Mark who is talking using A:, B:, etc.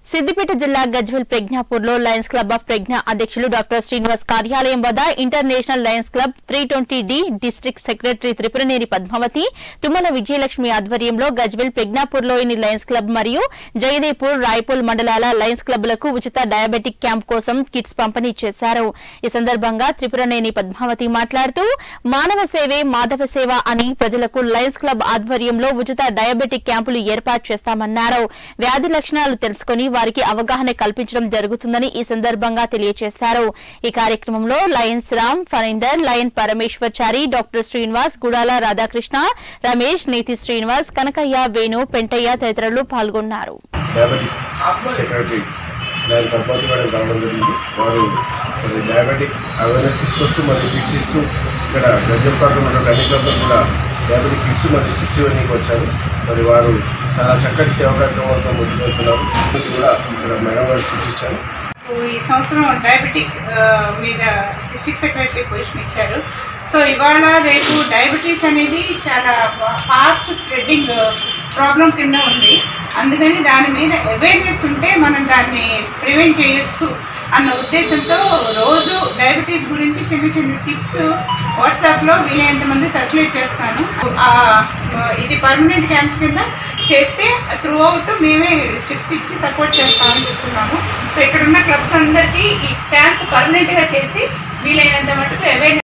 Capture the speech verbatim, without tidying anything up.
A: సిద్దిపేట జిల్లా గజ్వేల్ ప్రజ్ఞాపూర్ లో Lions club of ప్రజ్ఞా అధ్యక్షులు డాక్టర్ శ్రీనివాస్ కార్యాలయం వద్ద international lions club three twenty D district secretary Tripuraneni Padmavathi Tummala Vijayalakshmi ఆధ్వర్యంలో గజ్వేల్ ప్రజ్ఞాపూర్ లోని లయన్స్ క్లబ్ మరియు జయదేపూర్ రాయపూల్ మండలాల లయన్స్ క్లబ్లకు ఉచిత డయాబెటిక్ క్యాంప్ కోసం కిట్స్ పంపిణీ చేశారు। ఈ సందర్భంగా త్రిపురనేని పద్మావతి మాట్లాడుతూ మానవ సేవే మాధవ సేవ అని ప్రజలకు లయన్స్ క్లబ్ ఆధ్వర్యంలో ఉచిత డయాబెటిక్ క్యాంపులు ఏర్పాటు చేస్తామన్నారు। వ్యాధి లక్షణాలు తెలుసుకుని వారికి అవగాహన కల్పించడం జరుగుతుందని ఈ సందర్భంగా తెలియజేశారు। ఈ కార్యక్రమంలో lions Ram Phanindar, lion Parameshwarachari, doctor Srinivas, Gudala Radhakrishna, Ramesh, Neethi Srinivas, Kanakaiah, Venu, Pentaiah తదితరులు పాల్గొన్నారు।
B: డయాబెటిక్ అవేర్నెస్ తీసుకొస్తూ మరియు కిట్స్ ఇస్తూ ఇక్కడ గజ్వేల్ ప్రాంతంలో ఉన్న అన్ని క్లబ్లో కూడా డయాబెటిక్ కిట్స్ మరియు స్టిక్స్ ఇవన్నీ వచ్చారు। మరి వారు చాలా చక్కటి సేవా కార్యక్రమాలతో ముందుకు వెళ్తున్నారు। కూడా ఇక్కడ మేడం గారు స్టిక్స్ ఇచ్చారు।
C: ఈ సంవత్సరం డయాబెటిక్ మీద డిస్ట్రిక్ట్ సెక్రటరీ పొజిషన్ ఇచ్చారు। సో ఇవాళ రేపు డయాబెటీస్ అనేది చాలా ఫాస్ట్ స్ప్రెడ్డింగ్ ప్రాబ్లం కింద ఉంది। అందుకని దాని మీద అవేర్నెస్ ఉంటే మనం దాన్ని ప్రివెంట్ చేయొచ్చు అన్న ఉద్దేశంతో రోజు డయాబెటీస్ గురించి చిన్న చిన్న టిప్స్ వాట్సాప్లో వీలైనంత మంది సర్క్యులేట్ చేస్తాను। ఇది పర్మనెంట్ క్యాంప్స్ కింద చేస్తే త్రూ అవుట్ మేమే స్టిప్స్ ఇచ్చి సపోర్ట్ చేస్తామని చెప్తున్నాము। సో ఇక్కడ ఉన్న క్లబ్స్ అందరికీ ఈ క్యాంప్స్ పర్మనెంట్గా చేసి వీలైనంత మటుకు అవేర్నెస్